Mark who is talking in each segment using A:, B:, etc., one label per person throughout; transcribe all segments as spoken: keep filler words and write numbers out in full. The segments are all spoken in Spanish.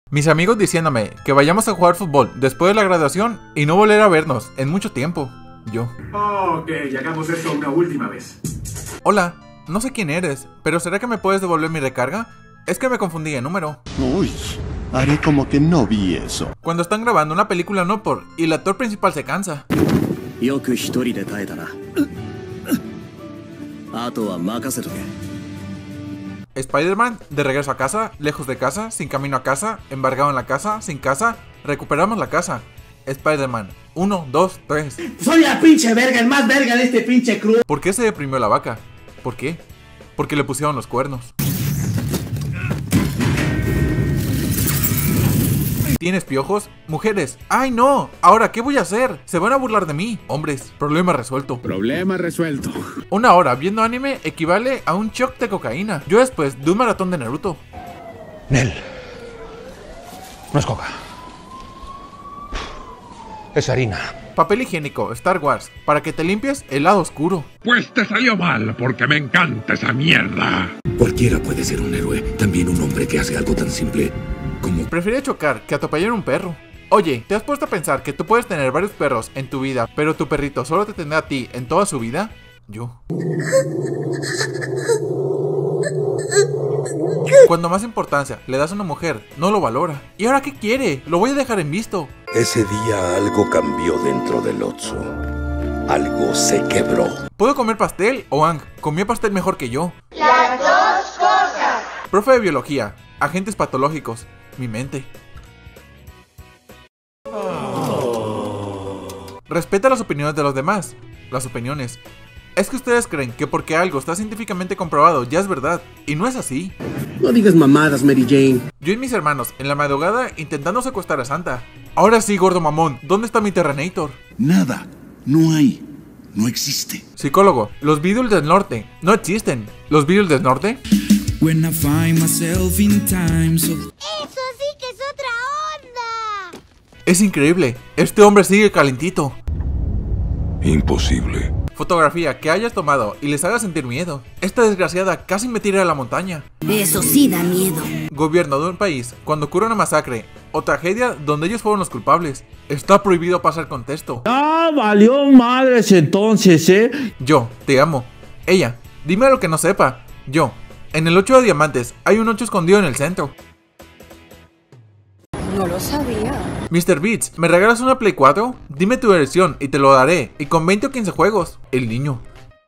A: Mis amigos diciéndome que vayamos a jugar fútbol después de la graduación y no volver a vernos en mucho tiempo. Yo.
B: Ok, hagamos esto una última vez.
A: Hola, no sé quién eres, pero ¿será que me puedes devolver mi recarga? Es que me confundí de número.
C: Uy, haré como que no vi eso.
A: Cuando están grabando una película no por y el actor principal se cansa. Spider-Man, de regreso a casa, lejos de casa, sin camino a casa, embargado en la casa, sin casa, recuperamos la casa. Spider-Man, uno, dos, tres.
D: Soy la pinche verga, el más verga de este pinche crew.
A: ¿Por qué se deprimió la vaca? ¿Por qué? Porque le pusieron los cuernos. ¿Tienes piojos? Mujeres. ¡Ay no! Ahora, ¿qué voy a hacer? Se van a burlar de mí. Hombres. Problema resuelto.
E: Problema resuelto.
A: Una hora viendo anime equivale a un shock de cocaína. Yo después de un maratón de Naruto.
F: Nel. No es coca. Es harina.
A: Papel higiénico, Star Wars. Para que te limpies el lado oscuro.
G: Pues te salió mal, porque me encanta esa mierda.
H: Cualquiera puede ser un héroe. También un hombre que hace algo tan simple como...
A: Prefiero chocar que atropellar un perro. Oye, ¿te has puesto a pensar que tú puedes tener varios perros en tu vida, pero tu perrito solo te tendrá a ti en toda su vida? Yo. Cuando más importancia le das a una mujer, no lo valora. ¿Y ahora qué quiere? Lo voy a dejar en visto.
H: Ese día algo cambió dentro del Otso. Algo se quebró.
A: ¿Puedo comer pastel? O Ang, comió pastel mejor que yo.
I: Las dos cosas.
A: Profe de biología, agentes patológicos, mi mente. Oh. Respeta las opiniones de los demás. Las opiniones. Es que ustedes creen que porque algo está científicamente comprobado ya es verdad, y no es así.
D: No digas mamadas, Mary Jane.
A: Yo y mis hermanos en la madrugada intentando secuestrar a Santa. Ahora sí, gordo mamón, ¿dónde está mi Terrenator?
C: Nada, no hay, no existe.
A: Psicólogo, los Beatles del norte no existen. ¿Los Beatles del norte?
J: When I find myself in times of...
I: Eso sí que es otra onda.
A: Es increíble, este hombre sigue calentito.
H: Imposible.
A: Fotografía que hayas tomado y les haga sentir miedo. Esta desgraciada casi me tira a la montaña.
I: Eso sí da miedo.
A: Gobierno de un país cuando ocurre una masacre o tragedia donde ellos fueron los culpables. Está prohibido pasar contexto.
D: Ah, valió madres entonces, eh.
A: Yo, te amo. Ella, dime lo que no sepa. Yo, en el ocho de diamantes hay un ocho escondido en el centro.
I: No lo sabía.
A: mister Beats, ¿me regalas una Play cuatro? Dime tu versión y te lo daré. Y con veinte o quince juegos. El niño.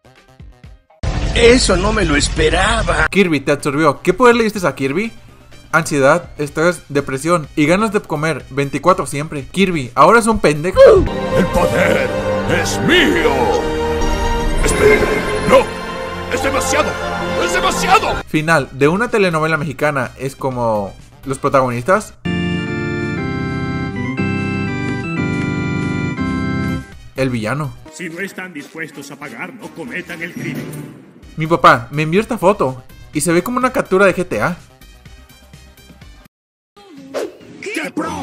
C: Eso no me lo esperaba.
A: Kirby te absorbió. ¿Qué poder le diste a Kirby? Ansiedad, estrés, depresión y ganas de comer veinticuatro siempre. Kirby, ahora es un pendejo.
C: El poder es mío. Espera, no. Es demasiado. Es demasiado.
A: Final de una telenovela mexicana es como... ¿los protagonistas? El villano.
B: Si no están dispuestos a pagar, no cometan el crimen.
A: Mi papá me envió esta foto y se ve como una captura de G T A.
B: ¡Qué pro!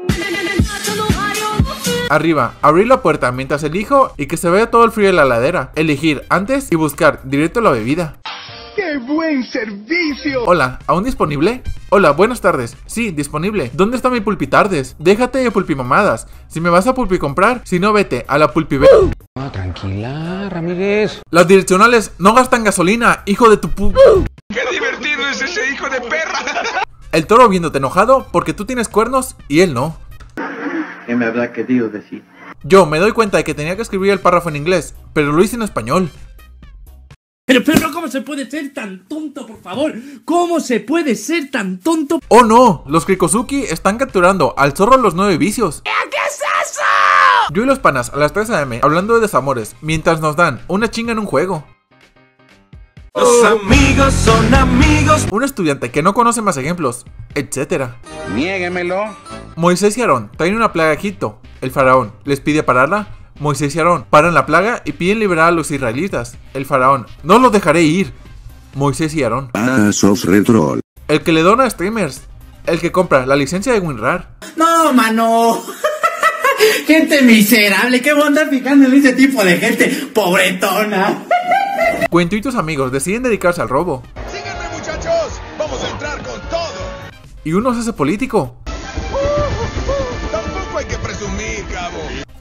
A: Arriba, abrir la puerta mientras elijo y que se vea todo el frío de la ladera. Elegir antes y buscar directo la bebida.
C: ¡Qué buen servicio!
A: Hola, ¿aún disponible? Hola, buenas tardes. Sí, disponible. ¿Dónde está mi pulpitardes? Déjate de pulpimamadas. Si me vas a pulpicomprar, si no vete a la pulpibe...
F: Ah, tranquila, Ramírez.
A: Las direccionales no gastan gasolina, hijo de tu pu...
C: ¡Qué divertido es ese hijo de perra!
A: El toro viéndote enojado porque tú tienes cuernos y él no.
D: ¿Qué me habrá querido decir?
A: Yo me doy cuenta de que tenía que escribir el párrafo en inglés, pero lo hice en español.
D: Pero, pero, ¿cómo se puede ser tan tonto, por favor? ¿Cómo se puede ser tan tonto?
A: ¡Oh no! Los Krikosuki están capturando al zorro de los nueve vicios.
D: ¿Qué es eso?
A: Yo y los panas a las tres a eme hablando de desamores, mientras nos dan una chinga en un juego.
C: Los amigos son amigos.
A: Un estudiante que no conoce más ejemplos, etcétera.
F: Niéguemelo.
A: Moisés y Aarón traen una plaga a Egipto. El faraón les pide pararla. Moisés y Aarón paran la plaga y piden liberar a los israelitas. El faraón, no los dejaré ir. Moisés y Aarón.
H: Ah, sos retro.
A: El que le dona a streamers. El que compra la licencia de WinRAR.
D: No, mano. Gente miserable, ¿qué voy a andar fijando en ese tipo de gente pobretona?
A: Cuento y tus amigos deciden dedicarse al robo.
C: Síganme, muchachos. Vamos a entrar con todo.
A: Y uno se hace político.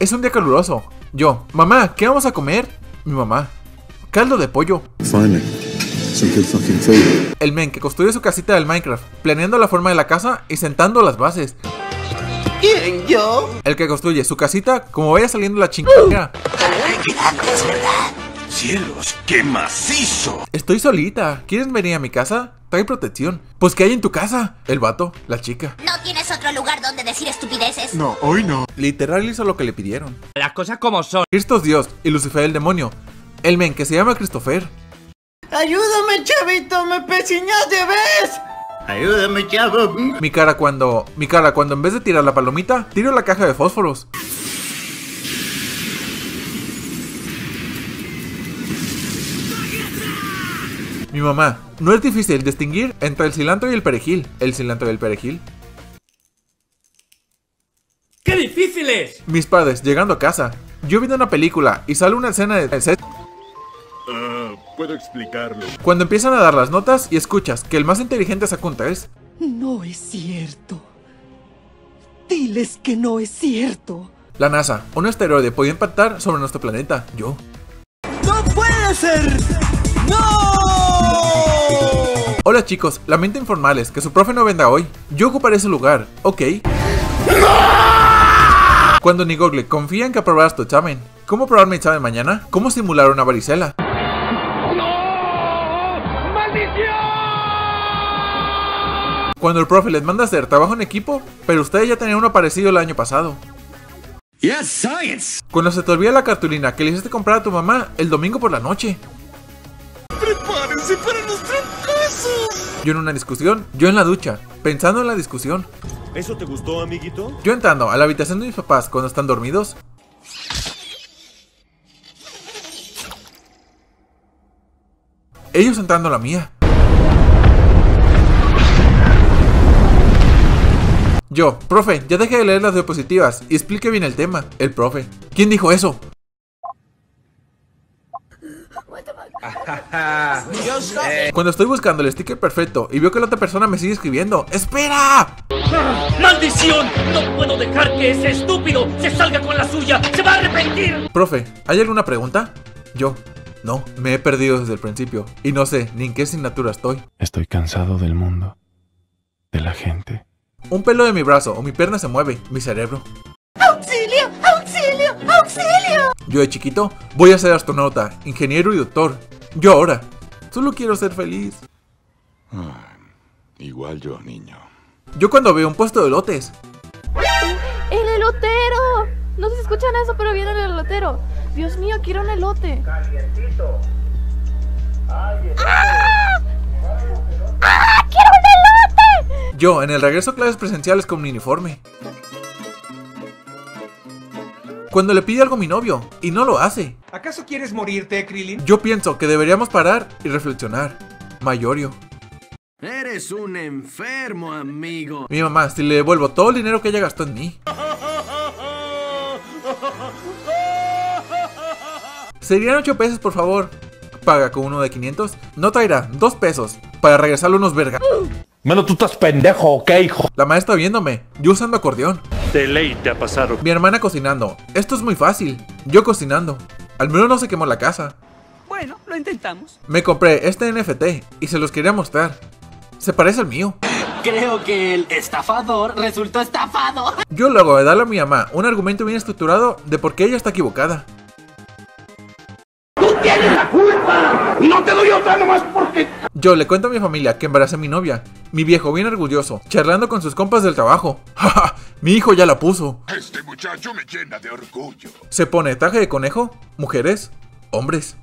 A: Es un día caluroso. Yo, mamá, ¿qué vamos a comer? Mi mamá, caldo de pollo.
E: Finally, some good fucking food.
A: El men que construye su casita del Minecraft, planeando la forma de la casa y sentando las bases.
K: ¿Quién, yo?
A: El que construye su casita como vaya saliendo la chingadera.
C: ¡Cielos, qué macizo!
A: Estoy solita. ¿Quieres venir a mi casa? Trae protección. Pues ¿qué hay en tu casa? El vato, la chica.
I: ¿No tienes otro lugar donde decir estupideces?
A: No, hoy no. Literal hizo lo que le pidieron.
L: Las cosas como son.
A: Cristo es Dios y Lucifer el demonio. El men que se llama Christopher.
K: ¡Ayúdame, chavito! ¡Me pesiñaste, ves! ¡Ayúdame, chavo!
A: Mi cara cuando... Mi cara cuando en vez de tirar la palomita, tiro la caja de fósforos. Mi mamá, no es difícil distinguir entre el cilantro y el perejil. El cilantro y el perejil.
L: ¡Qué difícil es!
A: Mis padres llegando a casa. Yo viendo una película y sale una escena de set.
M: Uh, puedo explicarlo.
A: Cuando empiezan a dar las notas y escuchas que el más inteligente saca un tres.
N: No es cierto. Diles que no es cierto.
A: La NASA, un asteroide podía impactar sobre nuestro planeta. Yo.
K: ¡No puede ser! ¡No!
A: Hola chicos, lamento informarles que su profe no vendrá hoy. Yo ocuparé su lugar, ¿ok?
K: ¡No!
A: Cuando ni Google confía en que aprobarás tu examen. ¿Cómo probar mi examen mañana? ¿Cómo simular una varicela?
C: ¡No! ¡Maldición!
A: Cuando el profe les manda a hacer trabajo en equipo, pero ustedes ya tenían uno parecido el año pasado.
K: Yes, science.
A: Cuando se te olvida la cartulina que le hiciste comprar a tu mamá el domingo por la noche.
K: ¡Prepárense para los trancazos!
A: Yo en una discusión, yo en la ducha, pensando en la discusión.
M: ¿Eso te gustó, amiguito?
A: Yo entrando a la habitación de mis papás cuando están dormidos. Ellos entrando a la mía. Yo, profe, ya deje de leer las diapositivas y explique bien el tema. El profe, ¿quién dijo eso? Cuando estoy buscando el sticker perfecto y veo que la otra persona me sigue escribiendo. ¡Espera!
L: ¡Maldición! No puedo dejar que ese estúpido se salga con la suya. ¡Se va a arrepentir!
A: Profe, ¿hay alguna pregunta? Yo, no, me he perdido desde el principio y no sé ni en qué asignatura estoy.
O: Estoy cansado del mundo, de la gente.
A: Un pelo de mi brazo o mi pierna se mueve, mi cerebro.
I: ¡Auxilio! ¡Auxilio! ¡Auxilio!
A: Yo de chiquito voy a ser astronauta, ingeniero y doctor. Yo ahora solo quiero ser feliz.
M: Ah, igual yo, niño.
A: Yo cuando veo un puesto de elotes.
P: ¡El elotero! No sé si escuchan eso, pero viene el elotero. Dios mío, quiero un elote.
I: ¡Calientito! ¡Ah! ¡Ah! ¡Quiero un elote!
A: Yo en el regreso a clases presenciales con mi uniforme. Cuando le pide algo a mi novio y no lo hace.
L: ¿Acaso quieres morirte, Krillin?
A: Yo pienso que deberíamos parar y reflexionar. Mayorio.
K: Eres un enfermo, amigo.
A: Mi mamá, si le devuelvo todo el dinero que ella gastó en mí. Serían ocho pesos, por favor. Paga con uno de quinientos. No traerá dos pesos para regresarle unos vergas.
F: Mano, tú estás pendejo, ¿ok, hijo?
A: La maestra viéndome, yo usando acordeón.
M: De ley te ha pasado.
A: Mi hermana cocinando. Esto es muy fácil. Yo cocinando. Al menos no se quemó la casa.
N: Bueno, lo intentamos.
A: Me compré este N F T y se los quería mostrar. Se parece al mío.
K: Creo que el estafador resultó estafado.
A: Yo luego de darle a mi mamá un argumento bien estructurado de por qué ella está equivocada.
C: ¡Tú tienes la culpa! ¡No te doy otra nomás porque...
A: Yo le cuento a mi familia que embaracé a mi novia. Mi viejo bien orgulloso, charlando con sus compas del trabajo. ¡Ja! Mi hijo ya la puso.
C: Este muchacho me llena de orgullo.
A: Se pone traje de conejo, mujeres, hombres.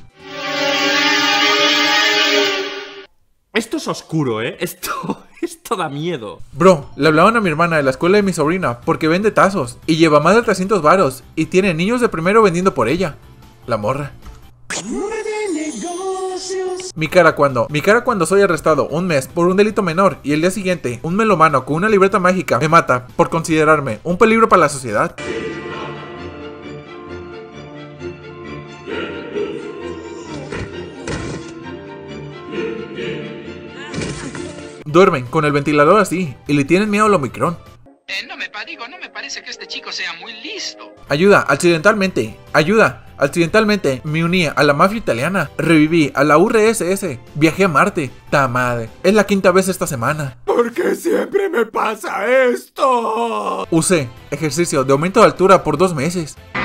L: Esto es oscuro, ¿eh? Esto, esto da miedo.
A: Bro, le hablaban a mi hermana de la escuela de mi sobrina porque vende tazos y lleva más de trescientos varos y tiene niños de primero vendiendo por ella. La morra. Mi cara cuando, mi cara cuando soy arrestado un mes por un delito menor y el día siguiente un melomano con una libreta mágica me mata por considerarme un peligro para la sociedad. Duermen con el ventilador así y le tienen miedo al Omicron.
Q: Eh, no me digo, no me parece que este chico sea muy listo.
A: Ayuda, accidentalmente. Ayuda, accidentalmente. Me uní a la mafia italiana. Reviví a la U R S S. Viajé a Marte. Ta madre. Es la quinta vez esta semana.
R: ¿Por qué siempre me pasa esto?
A: Usé ejercicio de aumento de altura por dos meses.